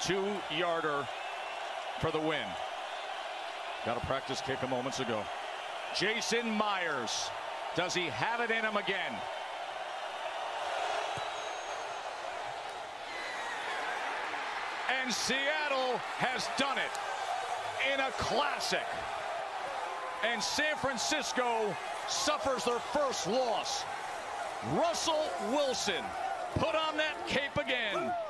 2-yarder for the win. Got a practice kick a moments ago. Jason Myers, does he have it in him again? And Seattle has done it in a classic. And San Francisco suffers their first loss. Russell Wilson put on that cape again.